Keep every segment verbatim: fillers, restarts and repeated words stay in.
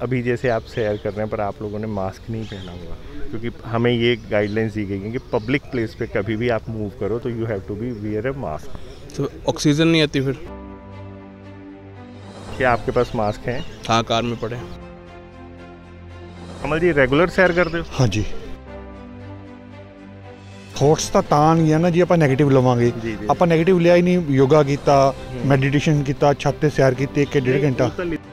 अभी जैसे आप सैर कर रहे हैं पर आप लोगों ने मास्क नहीं पहना हुआ, क्योंकि हमें ये गाइडलाइंस दी गई है कि पब्लिक प्लेस पे कभी भी आप मूव करो तो you have to be wear a mask. तो ऑक्सीजन नहीं आती फिर? क्या आपके पास मास्क हैं? हाँ, कार में पड़े। कमल जी रेगुलर सैर करते हो? हाँ जी। ਥੋਟਸ ਤਾਂ ਤਾਂ ਨਹੀਂ ਹੈ ਨਾ ਜੀ, ਆਪਾਂ ਨੈਗੇਟਿਵ ਲਵਾਂਗੇ। ਆਪਾਂ ਨੈਗੇਟਿਵ ਲਿਆ ਹੀ ਨਹੀਂ, ਯੋਗਾ ਕੀਤਾ, ਮੈਡੀਟੇਸ਼ਨ ਕੀਤਾ, ਛੱਤ ਤੇ ਸੈਰ ਕੀਤੀ ਇੱਕ ਡੇਢ ਘੰਟਾ।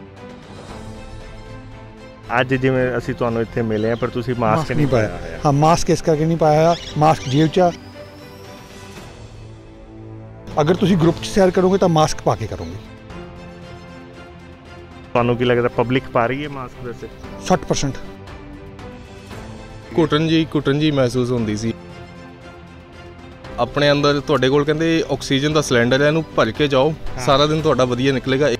ਅੱਜ ਜਿਵੇਂ ਅਸੀਂ ਤੁਹਾਨੂੰ ਇੱਥੇ ਮਿਲੇ ਆ ਪਰ ਤੁਸੀਂ ਮਾਸਕ ਨਹੀਂ ਪਾਇਆ। ਹਾਂ, ਮਾਸਕ ਇਸ ਕਰਕੇ ਨਹੀਂ ਪਾਇਆ, ਮਾਸਕ ਜੇਬ 'ਚ ਆ। ਅਗਰ ਤੁਸੀਂ ਗਰੁੱਪ 'ਚ ਸੈਰ ਕਰੋਗੇ ਤਾਂ ਮਾਸਕ ਪਾ ਕੇ ਕਰੋਗੇ। ਤੁਹਾਨੂੰ ਕੀ ਲੱਗਦਾ ਪਬਲਿਕ ਪਾ ਰਹੀ ਹੈ ਮਾਸਕ? ਵੈਸੇ ਸੱਠ ਪਰਸੈਂਟ ਘੁਟਨ ਜੀ ਘੁਟਨ ਜੀ ਮਹਿਸੂਸ ਹੁੰਦੀ ਸੀ ਆਪਣੇ ਅੰਦਰ। ਤੁਹਾਡੇ ਕੋਲ ਕਹਿੰਦੇ ਆਕਸੀਜਨ ਦਾ ਸਿਲੰਡਰ ਹੈ, ਇਹਨੂੰ ਭਰ ਕੇ ਜਾਓ, ਸਾਰਾ ਦਿਨ ਤੁਹਾਡਾ ਵਧੀਆ ਨਿਕਲੇਗਾ।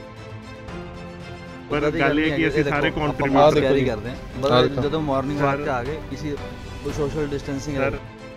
ਪਰ ਗੱਲ ਇਹ ਕਿ ਅਸੀਂ ਸਾਰੇ ਕੰਟਰੀਬਿਊਟ ਕਰਦੇ ਹਾਂ, ਪਰ ਜਦੋਂ ਮਾਰਨਿੰਗ ਵਾਕ ਆ ਗਏ ਕਿਸੇ सोशल डिस्टेंसिंग है।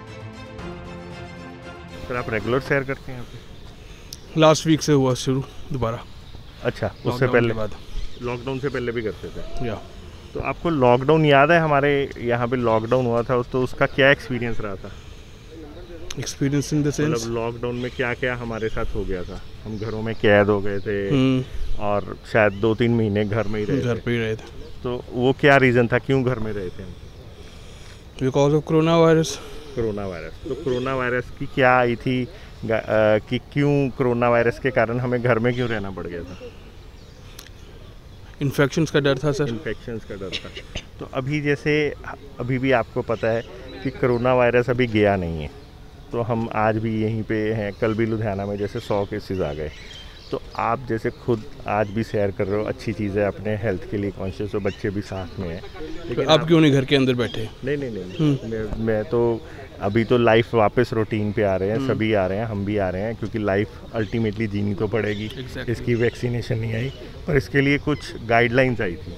सर आप रेगुलर सैर करते हैं यहाँ पे? लास्ट वीक से हुआ शुरू दोबारा। अच्छा, उससे पहले बाद लॉकडाउन से पहले भी करते थे? या तो आपको लॉकडाउन याद है? हमारे यहाँ पे लॉकडाउन हुआ था तो उसका क्या एक्सपीरियंस रहा था? एक्सपीरियंस इन द सेंस मतलब लॉकडाउन में क्या क्या हमारे साथ हो गया था? हम घरों में कैद हो गए थे और शायद दो तीन महीने घर में ही रहे घर पे ही रहे थे। तो वो क्या रीज़न था, क्यों घर में रहे थे हम? Because of corona virus. Corona virus तो कोरोना वायरस की क्या आई थी आ, कि क्यों कोरोना वायरस के कारण हमें घर में क्यों रहना पड़ गया था? इन्फेक्शंस का डर था सर। इन्फेक्शंस का डर था। तो अभी जैसे अभी भी आपको पता है कि कोरोना वायरस अभी गया नहीं है, तो हम आज भी यहीं पे हैं। कल भी लुधियाना में जैसे सौ केसेस आ गए। तो आप जैसे खुद आज भी सैर कर रहे हो, अच्छी चीज़ है, अपने हेल्थ के लिए कॉन्शियस हो, बच्चे भी साथ में हैं, लेकिन आप क्यों नहीं घर के अंदर बैठे? नहीं नहीं नहीं, नहीं। मैं, मैं तो अभी तो लाइफ वापस रूटीन पे आ रहे हैं, सभी आ रहे हैं, हम भी आ रहे हैं, क्योंकि लाइफ अल्टीमेटली जीनी तो पड़ेगी। exactly. इसकी वैक्सीनेशन नहीं आई पर इसके लिए कुछ गाइडलाइंस आई थी।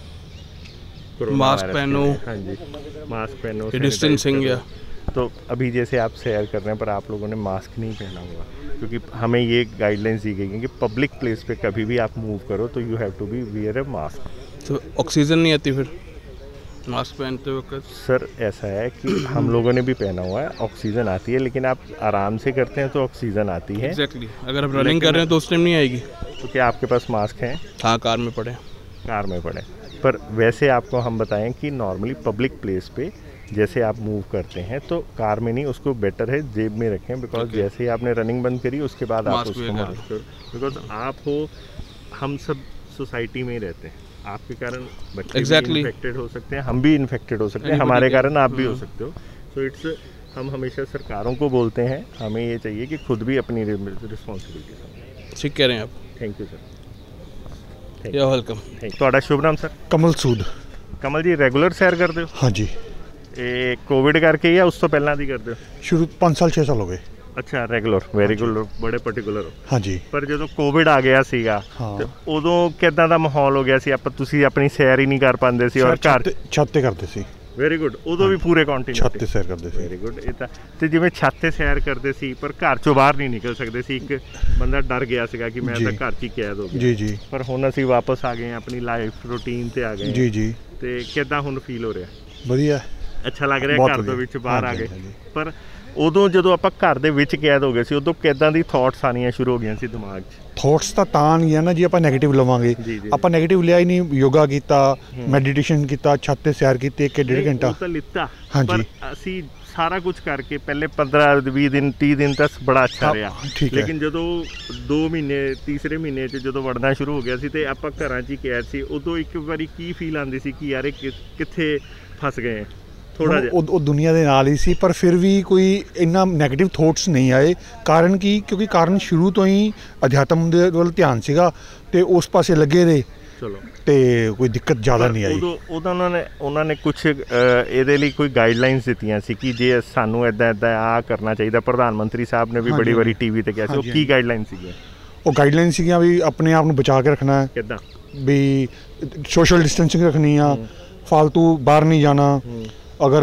मास्क पहनो, हाँ जी, मास्क पहनो, डिस्टेंसिंग। या तो अभी जैसे आप सैर कर रहे हैं पर आप लोगों ने मास्क नहीं पहना हुआ, क्योंकि हमें ये गाइडलाइंस दी गई है कि पब्लिक प्लेस पे कभी भी आप मूव करो तो you have to be wear a mask. तो ऑक्सीजन नहीं आती फिर मास्क पहनते वक्त? सर ऐसा है कि हम लोगों ने भी पहना हुआ है, ऑक्सीजन आती है, लेकिन आप आराम से करते हैं तो ऑक्सीजन आती है। Exactly exactly. अगर आप रनिंग कर रहे हैं तो उस टाइम नहीं आएगी। तो क्या आपके पास मास्क हैं? हाँ, कार में पड़े। कार में पड़े। पर वैसे आपको हम बताएं कि नॉर्मली पब्लिक प्लेस पे जैसे आप मूव करते हैं तो कार में नहीं, उसको बेटर है जेब में रखें, बिकॉज okay. जैसे ही आपने रनिंग बंद करी उसके बाद आप उसको मास्क करो, बिकॉज आप हो, हम सब सोसाइटी में ही रहते हैं, आपके कारण बच्चे exactly. भी इन्फेक्टेड हो सकते हैं, हम भी इन्फेक्टेड हो सकते हैं, हमारे कारण आप भी हो सकते हो। सो इट्स हम हमेशा सरकारों को बोलते हैं, हमें ये चाहिए कि खुद भी अपनी रिस्पॉन्सिबिलिटी समझें। ठीक कह रहे हैं आप। Thank you sir. You welcome. ਤੁਹਾਡਾ ਸ਼ੁਭ ਨਾਮ ਸਰ? ਕਮਲ ਸੂਦ। ਕਮਲ ਜੀ ਰੈਗੂਲਰ ਸੈਰ ਕਰਦੇ ਹੋ? ਹਾਂਜੀ। ਇਹ ਕੋਵਿਡ ਕਰਕੇ ਜਾਂ ਉਸ ਤੋਂ ਪਹਿਲਾਂ ਦੀ ਕਰਦੇ ਹੋ? ਸ਼ੁਰੂ ਪੰਜ ਸਾਲ ਛੇ ਸਾਲ ਹੋ ਗਏ। ਅੱਛਾ, ਰੈਗੂਲਰ, ਵੈਰੀ ਗੁੱਡ, ਬੜੇ ਪਰਟੀਕੁਲਰ ਹੋ। ਹਾਂਜੀ। ਪਰ ਜਦੋਂ ਕੋਵਿਡ ਆ ਗਿਆ ਸੀਗਾ ਤੇ ਉਦੋਂ ਕਿੱਦਾਂ ਦਾ ਮਾਹੌਲ ਹੋ ਗਿਆ ਸੀ? ਆਪਾਂ ਤੁਸੀਂ ਆਪਣੀ ਸੈਰ ਹੀ ਨਹੀਂ ਕਰ ਪਾਉਂਦੇ ਸੀ ਔਰ ਘਰ ਛੱਤ ਤੇ ਕਰਦੇ ਸੀ। Very good. ਉਦੋਂ ਵੀ ਪੂਰੇ ਕੰਟੀਨਿਊ ਛੱਤ ਤੇ ਸੈਰ ਕਰਦੇ ਸੀ। Very good. ਇਹ ਤਾਂ ਤੇ ਜਿਵੇਂ ਛੱਤ ਤੇ ਸੈਰ ਕਰਦੇ ਸੀ ਪਰ ਘਰ ਚੋਂ ਬਾਹਰ ਨਹੀਂ ਨਿਕਲ ਸਕਦੇ ਸੀ, ਇੱਕ ਬੰਦਾ ਡਰ ਗਿਆ ਸੀਗਾ ਕਿ ਮੈਂ ਤਾਂ ਘਰ 'ਚ ਹੀ ਕੈਦ ਹੋ ਗਿਆ। ਜੀ ਜੀ। ਪਰ ਹੁਣ ਅਸੀਂ ਵਾਪਸ ਆ ਗਏ, ਆਪਣੀ ਲਾਈਫ ਰੂਟੀਨ ਤੇ ਆ ਗਏ। ਜੀ ਜੀ। ਤੇ ਕਿੱਦਾਂ ਹੁਣ ਫੀਲ ਹੋ ਰਿਹਾ? ਵਧੀਆ, ਅੱਛਾ ਲੱਗ ਰਿਹਾ ਘਰ ਦੇ ਵਿੱਚ ਬਾਹਰ ਆ ਗਏ। ਪਰ ਉਦੋਂ ਜਦੋਂ ਆਪਾਂ ਘਰ ਦੇ ਵਿੱਚ ਕੈਦ ਹੋ ਗਏ ਸੀ ਉਦੋਂ ਕਿੱਦਾਂ ਦੀ ਥਾਟਸ ਆਉਣੀਆਂ ਸ਼ੁਰੂ ਹੋ ਗਈਆਂ ਸੀ ਦਿਮਾਗ 'ਚ? ਥਾਟਸ ਤਾਂ ਤਾਂ ਨਹੀਂ ਹੈ ਨਾ ਜੀ, ਆਪਾਂ ਨੈਗੇਟਿਵ ਲਵਾਂਗੇ। ਆਪਾਂ ਨੈਗੇਟਿਵ ਲਿਆ ਹੀ ਨਹੀਂ, ਯੋਗਾ ਕੀਤਾ, ਮੈਡੀਟੇਸ਼ਨ ਕੀਤਾ, ਛੱਤ ਤੇ ਸੈਰ ਕੀਤੀ ਇੱਕ ਡੇਢ ਘੰਟਾ ਤਾਂ ਲਿੱਤਾ। ਪਰ ਅਸੀਂ ਸਾਰਾ ਕੁਝ ਕਰਕੇ ਪਹਿਲੇ ਪੰਦਰਾਂ ਵੀਹ ਦਿਨ ਤੀਹ ਦਿਨ ਤੱਕ ਬੜਾ ਅੱਛਾ ਰਿਹਾ, ਲੇਕਿਨ ਜਦੋਂ ਦੋ ਮਹੀਨੇ ਤੀਸਰੇ ਮਹੀਨੇ 'ਚ ਜਦੋਂ ਵੜਨਾ ਸ਼ੁਰੂ ਹੋ ਗਿਆ ਸੀ ਤੇ ਆਪਾਂ ਘਰਾਂ 'ਚ ਹੀ ਕੈਦ ਸੀ, ਉਦੋਂ ਇੱਕ ਵਾਰੀ ਕੀ ਫੀਲ ਆਉਂਦੀ ਸੀ ਕਿ ਯਾਰ ਇਹ ਕਿੱਥੇ ਫਸ ਗਏ? ਥੋੜਾ ਜਿਹਾ ਉਹ ਦੁਨੀਆ ਦੇ ਨਾਲ ਹੀ ਸੀ, ਪਰ ਫਿਰ ਵੀ ਕੋਈ ਇੰਨਾ ਨੈਗੇਟਿਵ ਥੋਟਸ ਨਹੀਂ ਆਏ। ਕਾਰਨ ਕੀ? ਕਿਉਂਕਿ ਕਾਰਨ ਸ਼ੁਰੂ ਤੋਂ ਹੀ ਅਧਿਆਤਮ ਦੇ ਵੱਲ ਧਿਆਨ ਸੀਗਾ ਤੇ ਉਸ ਪਾਸੇ ਲੱਗੇ ਰਹੇ। ਚਲੋ, ਤੇ ਕੋਈ ਦਿੱਕਤ ਜ਼ਿਆਦਾ ਨਹੀਂ ਆਈ। ਉਦੋਂ ਉਦੋਂ ਉਹਨਾਂ ਨੇ ਉਹਨਾਂ ਨੇ ਕੁਛ ਇਹਦੇ ਲਈ ਕੋਈ ਗਾਈਡਲਾਈਨਸ ਦਿੱਤੀਆਂ ਸੀ ਕਿ ਜੇ ਸਾਨੂੰ ਇੱਦਾਂ ਇੱਦਾਂ ਆਹ ਕਰਨਾ ਚਾਹੀਦਾ। ਪ੍ਰਧਾਨ ਮੰਤਰੀ ਸਾਹਿਬ ਨੇ ਵੀ ਬੜੀ ਵਾਰੀ ਟੀ ਵੀ 'ਤੇ ਕਿਹਾ ਸੀ। ਉਹ ਕੀ ਗਾਈਡਲਾਈਨ ਸੀਗੀਆਂ? ਉਹ ਗਾਈਡਲਾਈਨ ਸੀਗੀਆਂ ਵੀ ਆਪਣੇ ਆਪ ਨੂੰ ਬਚਾ ਕੇ ਰੱਖਣਾ ਹੈ, ਕਿੱਦਾਂ ਵੀ ਸੋਸ਼ਲ ਡਿਸਟੈਂਸਿੰਗ ਰੱਖਣੀ ਆ, ਫਾਲਤੂ ਬਾਹਰ ਨਹੀਂ ਜਾਣਾ, ਅਗਰ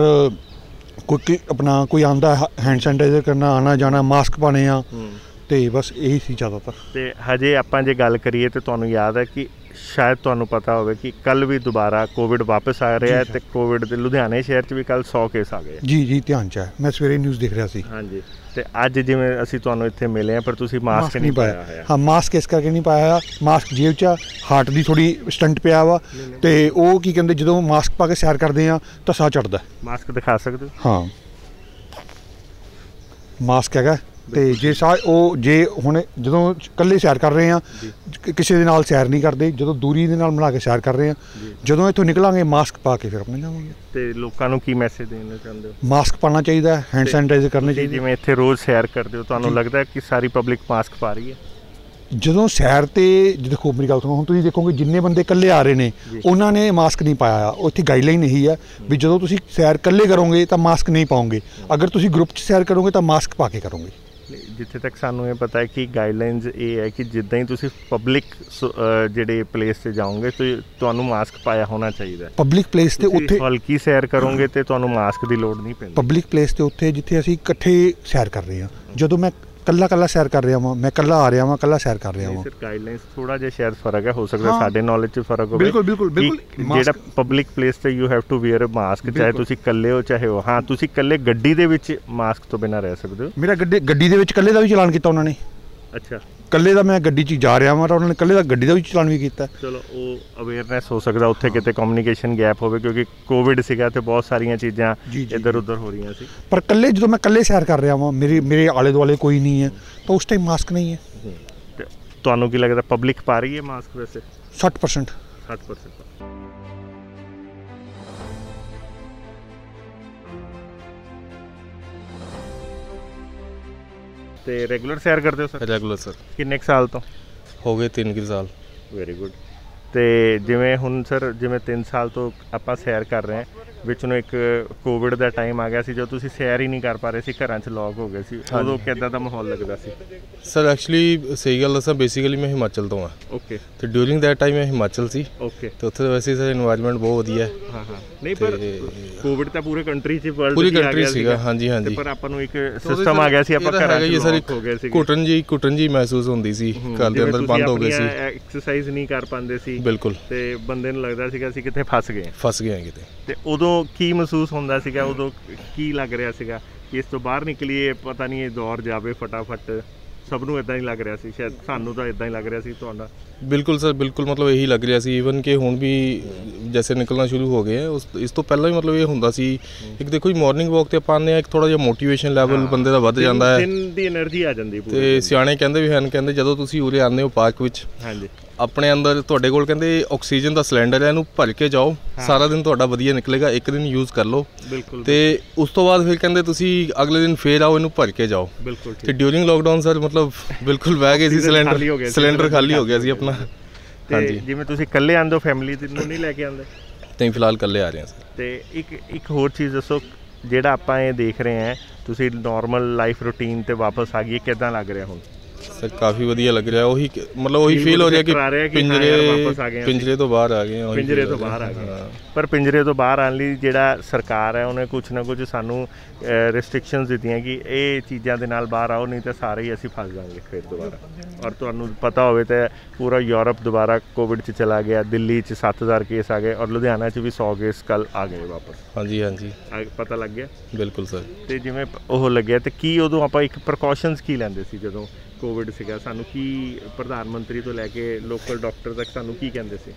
ਕੋਈ ਆਪਣਾ ਕੋਈ ਆਉਂਦਾ ਹੈਂਡ ਸੈਨੀਟਾਈਜ਼ਰ ਕਰਨਾ, ਆਉਣਾ ਜਾਣਾ, ਮਾਸਕ ਪਾਉਣੇ ਆ, ਤੇ ਬਸ ਇਹੀ ਸੀ ਜ਼ਿਆਦਾਤਰ। ਤੇ ਹਜੇ ਆਪਾਂ ਜੇ ਗੱਲ ਕਰੀਏ ਤਾਂ ਤੁਹਾਨੂੰ ਯਾਦ ਹੈ ਕਿ ਸ਼ਾਇਦ ਤੁਹਾਨੂੰ ਪਤਾ ਹੋਵੇ ਕਿ ਕੱਲ ਵੀ ਦੁਬਾਰਾ ਕੋਵਿਡ ਵਾਪਸ ਆ ਰਿਹਾ ਹੈ ਤੇ ਕੋਵਿਡ ਦੇ ਲੁਧਿਆਣੇ ਸ਼ਹਿਰ 'ਚ ਵੀ ਕੱਲ ਸੌ ਕੇਸ ਆ ਗਏ ਜੀ ਜੀ ਧਿਆਨ 'ਚ ਹੈ, ਮੈਂ ਸਵੇਰੇ ਨਿਊਜ਼ ਦੇਖ ਰਿਹਾ ਸੀ। ਹਾਂਜੀ, ਤੇ ਅੱਜ ਜਿਵੇਂ ਅਸੀਂ ਤੁਹਾਨੂੰ ਇੱਥੇ ਮਿਲੇ ਆ ਪਰ ਤੁਸੀਂ ਮਾਸਕ ਨਹੀਂ ਪਾਇਆ ਹੋਇਆ। ਹਾਂ, ਮਾਸਕ ਇਸ ਕਰਕੇ ਨਹੀਂ ਪਾਇਆ, ਮਾਸਕ ਜੇਬ 'ਚ, ਹਾਰਟ ਦੀ ਥੋੜੀ ਸਟੰਟ ਪਿਆ ਵਾ ਤੇ ਉਹ ਕੀ ਕਹਿੰਦੇ ਜਦੋਂ ਮਾਸਕ ਪਾ ਕੇ ਸੈਰ ਕਰਦੇ ਆ ਤਾਂ ਸਾਹ ਚੜਦਾ। ਮਾਸਕ ਦਿਖਾ ਸਕਦੇ ਹੋ? ਹਾਂ, ਮਾਸਕ ਹੈਗਾ ਤੇ ਜੇ ਸਾਹ ਉਹ ਜੇ ਹੁਣ ਜਦੋਂ ਇਕੱਲੇ ਸੈਰ ਕਰ ਰਹੇ ਆ, ਕਿਸੇ ਦੇ ਨਾਲ ਸੈਰ ਨਹੀਂ ਕਰਦੇ, ਜਦੋਂ ਦੂਰੀ ਦੇ ਨਾਲ ਬਣਾ ਕੇ ਸੈਰ ਕਰ ਰਹੇ ਆ, ਜਦੋਂ ਇੱਥੋਂ ਨਿਕਲਾਂਗੇ ਮਾਸਕ ਪਾ ਕੇ ਫਿਰ ਆਪਣੇ ਜਾਵਾਂਗੇ। ਤੇ ਲੋਕਾਂ ਨੂੰ ਕੀ ਮੈਸੇਜ ਦੇਣਾ ਚਾਹੁੰਦੇ ਹੋ? ਮਾਸਕ ਪਾਉਣਾ ਚਾਹੀਦਾ, ਹੈਂਡ ਸੈਨੀਟਾਈਜ਼ਰ ਕਰਨੇ ਚਾਹੀਦੇ। ਜਿਵੇਂ ਇੱਥੇ ਰੋਜ਼ ਸੈਰ ਕਰਦੇ ਹੋ, ਤੁਹਾਨੂੰ ਲੱਗਦਾ ਹੈ ਕਿ ਸਾਰੀ ਪਬਲਿਕ ਮਾਸਕ ਪਾ ਰਹੀ ਹੈ? ਜਦੋਂ ਸੈਰ ਤੇ ਦੇਖੋ ਮੇਰੀ ਗੱਲ ਸੁਣੋ, ਹੁਣ ਤੁਸੀਂ ਦੇਖੋਗੇ ਜਿੰਨੇ ਬੰਦੇ ਇਕੱਲੇ ਆ ਰਹੇ ਨੇ ਉਹਨਾਂ ਨੇ ਮਾਸਕ ਨਹੀਂ ਪਾਇਆ। ਉੱਥੇ ਗਾਈਡਲਾਈਨ ਇਹੀ ਹੈ ਵੀ ਜਦੋਂ ਤੁਸੀਂ ਸੈਰ ਇਕੱਲੇ ਕਰੋਗੇ ਤਾਂ ਮਾਸਕ ਨਹੀਂ ਪਾਓਗੇ, ਅਗਰ ਤੁਸੀਂ ਗਰੁੱਪ 'ਚ ਸੈਰ ਕਰੋਗੇ ਤਾਂ ਮਾਸਕ ਪਾ ਕੇ ਕਰੋਗੇ। ਜਿੱਥੇ ਤੱਕ ਸਾਨੂੰ ਇਹ ਪਤਾ ਹੈ ਕਿ ਗਾਈਡਲਾਈਨਸ ਇਹ ਹੈ ਕਿ ਜਿੱਦਾਂ ਹੀ ਤੁਸੀਂ ਪਬਲਿਕ ਜਿਹੜੇ ਪਲੇਸ 'ਤੇ ਜਾਓਗੇ ਤਾਂ ਤੁਹਾਨੂੰ ਮਾਸਕ ਪਾਇਆ ਹੋਣਾ ਚਾਹੀਦਾ। ਪਬਲਿਕ ਪਲੇਸ ਤੇ ਉੱਥੇ ਹਲਕੀ ਸੈਰ ਕਰੋਗੇ ਤੇ ਤੁਹਾਨੂੰ ਮਾਸਕ ਦੀ ਲੋੜ ਨਹੀਂ ਪੈਂਦੀ। ਪਬਲਿਕ ਪਲੇਸ ਤੇ ਉੱਥੇ ਜਿੱਥੇ ਅਸੀਂ ਇਕੱਠੇ ਸੈਰ ਕਰ ਰਹੇ ਹਾਂ, ਜਦੋਂ ਮੈਂ ਕੱਲਾ ਕੱਲਾ ਸੈਰ ਕਰ ਰਿਹਾ ਵਾਂ, ਮੈਂ ਕੱਲਾ ਆ ਰਿਹਾ ਵਾਂ, ਕੱਲਾ ਸੈਰ ਕਰ ਰਿਹਾ ਵਾਂ। ਸਿਰ ਗਾਈਡਲਾਈਨਸ ਥੋੜਾ ਜਿਹਾ ਸ਼ਾਇਦ ਫਰਕ ਹੈ, ਹੋ ਸਕਦਾ ਸਾਡੇ ਨੌਲੇਜ 'ਚ ਫਰਕ ਹੋਵੇ। ਬਿਲਕੁਲ ਬਿਲਕੁਲ ਬਿਲਕੁਲ। ਜਿਹੜਾ ਪਬਲਿਕ ਪਲੇਸ ਤੇ you have to wear a mask, ਚਾਹੇ ਤੁਸੀਂ ਇਕੱਲੇ ਹੋ ਚਾਹੇ ਹੋ। ਹਾਂ, ਤੁਸੀਂ ਇਕੱਲੇ ਗੱਡੀ ਦੇ ਵਿੱਚ ਮਾਸਕ ਤੋਂ ਬਿਨਾਂ ਰਹਿ ਸਕਦੇ ਹੋ। ਮੇਰਾ ਗੱਡੀ ਗੱਡੀ ਦੇ ਵਿੱਚ ਇਕੱਲੇ ਦਾ ਵੀ ਚਲਾਨ ਕੀਤਾ ਉਹਨਾਂ ਨੇ। ਅੱਛਾ, ਇਕੱਲੇ ਦਾ ਮੈਂ ਗੱਡੀ 'ਚ ਜਾ ਰਿਹਾ ਵਾਂ ਤਾਂ ਉਹਨਾਂ ਨੇ ਇਕੱਲੇ ਦਾ ਗੱਡੀ ਦਾ ਵੀ ਚਲਾਨ ਵੀ ਕੀਤਾ। ਚਲੋ, ਉਹ ਅਵੇਅਰਨੈਸ ਹੋ ਸਕਦਾ ਉੱਥੇ ਕਿਤੇ ਕਮਿਊਨੀਕੇਸ਼ਨ ਗੈਪ ਹੋਵੇ ਕਿਉਂਕਿ ਕੋਵਿਡ ਸੀਗਾ ਤੇ ਬਹੁਤ ਸਾਰੀਆਂ ਚੀਜ਼ਾਂ ਇੱਧਰ ਉੱਧਰ ਹੋ ਰਹੀਆਂ ਸੀ। ਪਰ ਇਕੱਲੇ ਜਦੋਂ ਮੈਂ ਇਕੱਲੇ ਸੈਰ ਕਰ ਰਿਹਾ ਵਾਂ, ਮੇਰੇ ਮੇਰੇ ਆਲੇ ਦੁਆਲੇ ਕੋਈ ਨਹੀਂ ਹੈ ਤਾਂ ਉਸ ਟਾਈਮ ਮਾਸਕ ਨਹੀਂ ਹੈ। ਤੁਹਾਨੂੰ ਕੀ ਲੱਗਦਾ ਪਬਲਿਕ ਪਾ ਰਹੀ ਹੈ ਮਾਸਕ? ਵੈਸੇ ਸੱਠ ਪਰਸੈਂਟ ਸੱਠ ਪਰਸੈਂਟ। ਤੇ ਰੈਗੂਲਰ ਸੈਰ ਕਰਦੇ ਹੋ ਸਰ? Regular sir. ਕਿੰਨੇ ਕੁ ਸਾਲ ਤੋਂ ਹੋ ਗਏ? ਤਿੰਨ ਕੁ ਸਾਲ। Very good. ਤੇ ਜਿਵੇਂ ਹੁਣ ਸਰ ਜਿਵੇਂ ਤਿੰਨ ਸਾਲ ਤੋਂ ਆਪਾਂ ਸੈਰ ਕਰ ਰਹੇ ਹਾਂ, ਵਿੱਚ ਨੂੰ ਇੱਕ ਕੋਵਿਡ ਦਾ ਟਾਈਮ ਆ ਗਿਆ ਸੀ ਜਦੋਂ ਤੁਸੀਂ ਸੈਰ ਹੀ ਨਹੀਂ ਕਰ ਪਾ ਰਹੇ ਸੀ, ਘਰਾਂ 'ਚ ਲੌਕ ਹੋ ਗਏ ਸੀ, ਉਦੋਂ ਕਿੱਦਾਂ ਦਾ ਮਾਹੌਲ ਲੱਗਦਾ ਸੀ? ਸਰ ਐਕਚੁਅਲੀ ਸਹੀ ਗੱਲ ਦੱਸਾਂ, ਬੇਸਿਕਲੀ ਮੈਂ ਹਿਮਾਚਲ ਤੋਂ ਹਾਂ। ਓਕੇ। ਤੇ ਡਿਊਰਿੰਗ ਦੈਟ ਟਾਈਮ ਮੈਂ ਹਿਮਾਚਲ ਸੀ। ਓਕੇ। ਤੇ ਉੱਥੇ ਵੈਸੇ ਸਰ এনवायरमेंट ਬਹੁਤ ਵਧੀਆ ਹੈ। ਹਾਂ ਹਾਂ, ਨਹੀਂ ਪਰ ਕੋਵਿਡ ਤਾਂ ਪੂਰੇ ਕੰਟਰੀ 'ਚ ਵਰਲਡ ਪੂਰੀ ਕੰਟਰੀ ਸੀਗਾ। ਹਾਂਜੀ ਹਾਂਜੀ। ਪਰ ਆਪਾਂ ਨੂੰ ਇੱਕ ਸਿਸਟਮ ਆ ਗਿਆ ਸੀ, ਆਪਾਂ ਘਰਾਂ 'ਚ ਲੌਕ ਹੋ ਗਏ ਸੀ, ਘੁਟਨ ਜੀ ਘੁਟਨ ਜੀ ਮਹਿਸੂਸ ਹੁੰਦੀ ਸੀ, ਘਰ ਦੇ ਅੰਦਰ ਬੰਦ ਹੋ ਗਏ ਸੀ, ਐਕਸਰਸਾਈਜ਼ ਨਹੀਂ ਕਰ ਪਾਉਂਦੇ ਸੀ। ਬਿਲਕੁਲ। ਤੇ ਬੰਦੇ ਨੂੰ ਲੱਗਦਾ ਸੀਗਾ ਅਸੀਂ ਕਿਤੇ ਫਸ ਗਏ ਫਸ ਗਏ ਕਿਤੇ। ਤੇ ਉਦੋਂ ਕੀ ਮਹਿਸੂਸ ਹੁੰਦਾ ਸੀਗਾ? ਉਦੋਂ ਕੀ ਲੱਗ ਰਿਹਾ ਸੀਗਾ ਕਿ ਇਸ ਤੋਂ ਬਾਹਰ ਨਿਕਲੀਏ, ਪਤਾ ਨਹੀਂ ਇਹ ਦੌਰ ਜਾਵੇ ਫਟਾਫਟ? ਸਭ ਨੂੰ ਇਦਾਂ ਹੀ ਲੱਗ ਰਿਹਾ ਸੀ, ਸ਼ਾਇਦ ਸਾਨੂੰ ਤਾਂ ਇਦਾਂ ਹੀ ਲੱਗ ਰਿਹਾ ਸੀ। ਤੁਹਾਡਾ? ਬਿਲਕੁਲ ਸਰ, ਬਿਲਕੁਲ ਮਤਲਬ ਇਹੀ ਲੱਗ ਰਿਹਾ ਸੀ। ਈਵਨ ਕਿ ਹੁਣ ਵੀ ਜੈਸੇ ਨਿਕਲਣਾ ਸ਼ੁਰੂ ਹੋ ਗਏ ਉਸ ਇਸ ਤੋਂ ਪਹਿਲਾਂ ਵੀ ਮਤਲਬ ਇਹ ਹੁੰਦਾ ਸੀ। ਇੱਕ ਦੇਖੋ ਜੀ, ਮਾਰਨਿੰਗ ਵਾਕ ਤੇ ਆਪਾਂ ਆਉਂਦੇ ਹਾਂ, ਇੱਕ ਥੋੜਾ ਜਿਹਾ ਮੋਟੀਵੇਸ਼ਨ ਲੈਵਲ ਬੰਦੇ ਦਾ ਵੱਧ ਜਾਂਦਾ ਹੈ, ਦਿਨ ਦੀ એનર્ਜੀ ਆ ਜਾਂਦੀ ਪੂਰੀ। ਤੇ ਸਿਆਣੇ ਕਹਿੰਦੇ ਵੀ ਹਨ, ਕਹਿੰਦੇ ਜਦੋਂ ਤੁਸੀਂ ਉਰੇ ਆਉਂਦੇ ਹੋ ਪਾਰਕ ਵਿੱਚ, ਹਾਂਜੀ, ਆਪਣੇ ਅੰਦਰ ਤੁਹਾਡੇ ਕੋਲ ਕਹਿੰਦੇ ਆਕਸੀਜਨ ਦਾ ਸਿਲੰਡਰ ਹੈ, ਇਹਨੂੰ ਭਰ ਕੇ ਜਾਓ, ਸਾਰਾ ਦਿਨ ਤੁਹਾਡਾ ਵਧੀਆ ਨਿਕਲੇਗਾ। ਇੱਕ ਦਿਨ ਯੂਜ਼ ਕਰ ਲਓ ਤੇ ਉਸ ਤੋਂ ਬਾਅਦ ਫਿਰ ਕਹਿੰਦੇ ਤੁਸੀਂ ਅਗਲੇ ਦਿਨ ਫੇਰ ਆਓ, ਇਹਨੂੰ ਭਰ ਕੇ ਜਾਓ। ਬਿਲਕੁਲ। ਤੇ ਡਿਊਰਿੰਗ ਲੋਕਡਾਊਨ ਸਰ ਮਤਲਬ ਬਿਲਕੁਲ ਬਹਿ ਗਏ ਸੀ, ਸਿਲੰਡਰ ਸਿਲੰਡਰ ਖਾਲੀ ਹੋ ਗਿਆ ਸੀ ਆਪਣਾ। ਹਾਂਜੀ। ਜਿਵੇਂ ਤੁਸੀਂ ਇਕੱਲੇ ਆਉਂਦੇ ਹੋ, ਫੈਮਿਲੀ ਨੂੰ ਨਹੀਂ ਲੈ ਕੇ ਆਉਂਦੇ? ਨਹੀਂ, ਫਿਲਹਾਲ ਇਕੱਲੇ ਆ ਰਹੇ ਹਾਂ ਸਰ। ਤੇ ਇੱਕ ਇੱਕ ਹੋਰ ਚੀਜ਼ ਦੱਸੋ, ਜਿਹੜਾ ਆਪਾਂ ਇਹ ਦੇਖ ਰਹੇ ਹਾਂ, ਤੁਸੀਂ ਨਾਰਮਲ ਲਾਈਫ ਰੂਟੀਨ ਤੇ ਵਾਪਸ ਆ ਗਈ, ਕਿੱਦਾਂ ਲੱਗ ਰਿਹਾ ਹੁਣ? ਸਰ ਕਾਫੀ ਵਧੀਆ ਲੱਗ ਰਿਹਾ। ਉਹੀ ਮਤਲਬ ਉਹੀ ਫੀਲ ਹੋ ਰਿਹਾ ਕਿ ਪਿੰਜਰੇ ਪਿੰਜਰੇ ਤੋਂ ਬਾਹਰ ਆ ਗਏ ਹਾਂ। ਪਿੰਜਰੇ ਤੋਂ ਬਾਹਰ ਆ ਗਏ। ਪਰ ਪਿੰਜਰੇ ਤੋਂ ਬਾਹਰ ਆਉਣ ਲਈ ਜਿਹੜਾ ਸਰਕਾਰ ਹੈ ਉਹਨੇ ਕੁਛ ਨਾ ਕੁਛ ਸਾਨੂੰ ਰਿਸਟ੍ਰਿਕਸ਼ਨਸ ਦਿੱਤੀਆਂ ਕਿ ਇਹ ਚੀਜ਼ਾਂ ਦੇ ਨਾਲ ਬਾਹਰ ਆਓ, ਨਹੀਂ ਤਾਂ ਸਾਰੇ ਹੀ ਅਸੀਂ ਫਸ ਜਾਵਾਂਗੇ ਫਿਰ ਦੁਬਾਰਾ। ਔਰ ਤੁਹਾਨੂੰ ਪਤਾ ਹੋਵੇ ਤਾਂ ਪੂਰਾ ਯੂਰਪ ਦੁਬਾਰਾ ਕੋਵਿਡ 'ਚ ਚਲਾ ਗਿਆ, ਦਿੱਲੀ 'ਚ ਸੱਤ ਹਜ਼ਾਰ ਕੇਸ ਆ ਗਏ ਔਰ ਲੁਧਿਆਣਾ 'ਚ ਵੀ ਸੌ ਕੇਸ ਕੱਲ੍ਹ ਆ ਗਏ ਵਾਪਸ। ਹਾਂਜੀ ਹਾਂਜੀ, ਪਤਾ ਲੱਗ ਗਿਆ? ਬਿਲਕੁਲ ਸਰ। ਅਤੇ ਜਿਵੇਂ ਉਹ ਲੱਗਿਆ ਅਤੇ ਕੀ ਉਦੋਂ ਆਪਾਂ ਇੱਕ ਪ੍ਰੀਕਾਸ਼ਨਸ ਕੀ ਲੈਂਦੇ ਸੀ ਜਦੋਂ ਕੋਵਿਡ ਸੀਗਾ? ਸਾਨੂੰ ਕੀ ਪ੍ਰਧਾਨ ਮੰਤਰੀ ਤੋਂ ਲੈ ਕੇ ਲੋਕਲ ਡਾਕਟਰ ਤੱਕ ਸਾਨੂੰ ਕੀ ਕਹਿੰਦੇ ਸੀ?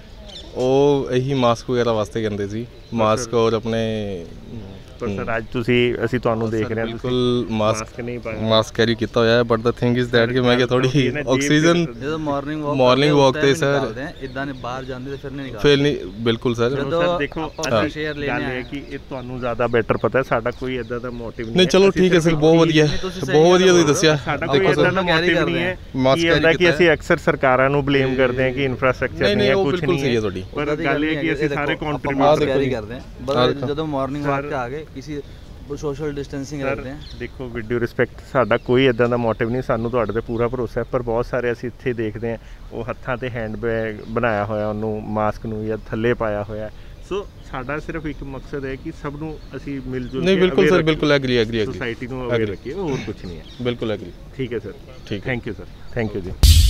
ਉਹ ਇਹੀ ਮਾਸਕ ਵਗੈਰਾ ਵਾਸਤੇ ਕਹਿੰਦੇ ਸੀ, ਮਾਸਕ ਔਰ ਆਪਣੇ। ਪਰ ਸਰ ਅੱਜ ਤੁਸੀਂ ਅਸੀਂ ਤੁਹਾਨੂੰ ਦੇਖ ਰਹੇ ਹਾਂ ਬਿਲਕੁਲ ਮਾਸਕ ਨਹੀਂ ਪਾਇਆ, ਮਾਸਕ ਕੈਰੀ ਕੀਤਾ ਹੋਇਆ ਹੈ। But the thing is that ਕਿ ਮੈਂ ਕਿਹਾ ਥੋੜੀ ਆਕਸੀਜਨ ਜਦੋਂ ਮਾਰਨਿੰਗ ਵਾਕ ਮਾਰਨਿੰਗ ਵਾਕ ਤੇ ਸਰ ਇਦਾਂ ਨੇ ਬਾਹਰ ਜਾਂਦੇ ਤੇ ਫਿਰ ਨਹੀਂ ਨਿਕਾਲਦੇ। ਫਿਰ ਨਹੀਂ, ਬਿਲਕੁਲ ਸਰ। ਜਦੋਂ ਦੇਖੋ ਆਪਾਂ ਸ਼ੇਅਰ ਲੈਣੇ ਹੈ ਕਿ ਇਹ ਤੁਹਾਨੂੰ ਜ਼ਿਆਦਾ ਬੈਟਰ ਪਤਾ ਹੈ, ਸਾਡਾ ਕੋਈ ਇਦਾਂ ਦਾ ਮੋਟਿਵ ਨਹੀਂ। ਨਹੀਂ ਚਲੋ ਠੀਕ ਹੈ ਸਰ, ਬਹੁਤ ਵਧੀਆ ਬਹੁਤ ਵਧੀਆ ਤੁਸੀਂ ਦੱਸਿਆ। ਸਾਡਾ ਕੋਈ ਇਦਾਂ ਦਾ ਮੋਟਿਵ ਨਹੀਂ ਹੈ ਕੀ ਹੁੰਦਾ ਕਿ ਅਸੀਂ ਅਕਸਰ ਸਰਕਾਰਾਂ ਨੂੰ ਬਲੇਮ ਕਰਦੇ ਹਾਂ ਕਿ ਇਨਫਰਾਸਟ੍ਰਕਚਰ ਨਹੀਂ ਹੈ, ਕੁਝ ਨਹੀਂ ਹੈ। ਪਰ ਗੱਲ ਇਹ ਕਿ ਅਸੀਂ ਸਾਰੇ ਕੰਟਰੀਬਿਊਟ ਕਰਦੇ ਹਾਂ। ਬਸ ਜਦੋਂ ਮਾਰਨਿੰਗ ਵਾਕ ਤੇ ਆ ਗਏ ਕਿਸੇ ਸੋਸ਼ਲ ਡਿਸਟੈਂਸਿੰਗ ਕਰਦੇ ਹਾਂ। ਦੇਖੋ ਵਿਦ ਡਿਊ ਰਿਸਪੈਕਟ, ਸਾਡਾ ਕੋਈ ਇਦਾਂ ਦਾ ਮੋਟਿਵ ਨਹੀਂ, ਸਾਨੂੰ ਤੁਹਾਡੇ ਤੇ ਪੂਰਾ ਭਰੋਸਾ ਹੈ। ਪਰ ਬਹੁਤ ਸਾਰੇ ਅਸੀਂ ਇੱਥੇ ਦੇਖਦੇ ਹਾਂ ਉਹ ਹੱਥਾਂ ਤੇ ਹੈਂਡ ਬੈਗ ਬਣਾਇਆ ਹੋਇਆ, ਉਹਨੂੰ ਮਾਸਕ ਨੂੰ ਜਾਂ ਥੱਲੇ ਪਾਇਆ ਹੋਇਆ। ਸੋ ਸਾਡਾ ਸਿਰਫ ਇੱਕ ਮਕਸਦ ਹੈ ਕਿ ਸਭ ਨੂੰ ਅਸੀਂ ਮਿਲ ਜੁਲ ਕੇ ਨਹੀਂ, ਬਿਲਕੁਲ ਸਰ, ਬਿਲਕੁਲ ਐਗਰੀ ਐਗਰੀ ਸੋਸਾਇਟੀ ਨੂੰ ਅਵੇਅਰ ਰੱਖੀਏ, ਹੋਰ ਕੁਝ ਨਹੀਂ ਹੈ। ਬਿਲਕੁਲ ਐਗਰੀ। ਠੀਕ ਹੈ ਸਰ, ਠੀਕ, thank you sir, thank you ਜੀ।